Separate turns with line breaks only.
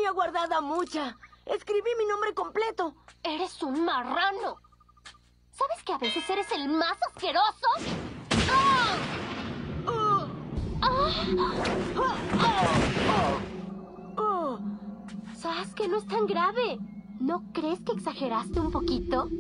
tenía guardada mucha. Escribí mi nombre completo.
Eres un marrano. ¿Sabes que a veces eres el más asqueroso? ¡Ah! ¿Sabes que no es tan grave? ¿No crees que exageraste un poquito?